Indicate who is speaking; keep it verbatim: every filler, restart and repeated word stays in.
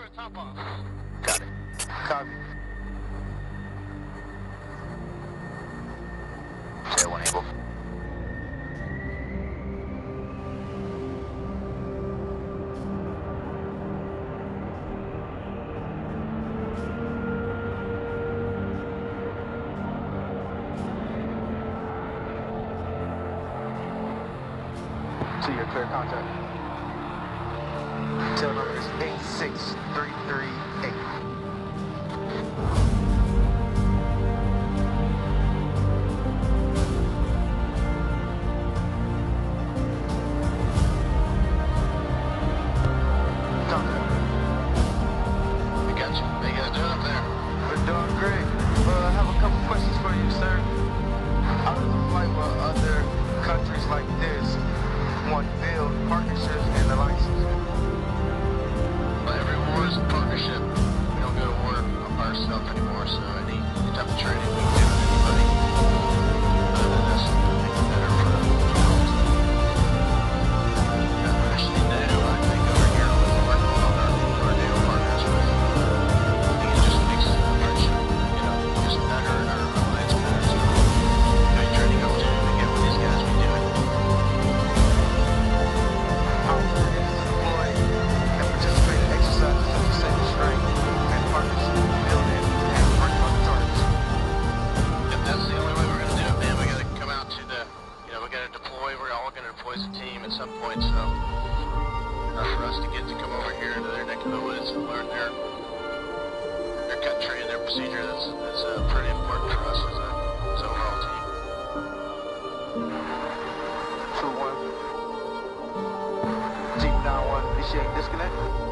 Speaker 1: top off.
Speaker 2: Got it. Copy. Tail one able.
Speaker 3: So you're clear contact. Tail number is eight six three three eight. Contact.
Speaker 1: I got you. How you guys doing up there?
Speaker 3: We're doing great. Uh, I have a couple questions for you, sir. How does a flight with other countries like this want to build partnerships and alliances?
Speaker 1: Well, every war is a partnership. We don't go to war by ourselves anymore, so any type of training we can do with anybody. Other than this, I think it's better for the world. Especially NATO, I think over here with working with all our, our NATO partners with, I think it just makes our partnership, you know, just better and our alliance better. So, any training opportunity we get with these guys, we do it.
Speaker 3: How important it is to deploy and participate in exercises such as saber strength and partnership building and working on the targets?
Speaker 1: If that's the only way we're going to do it, man, we got to come out to the, you know, we got to deploy. We're all going to deploy as a team at some point, so enough for us to get to come over here into their neck of the woods and learn their their country and their procedure. That's that's uh, pretty important for us as a as an overall team.
Speaker 3: Two one. Jeep nine one, initiate disconnect.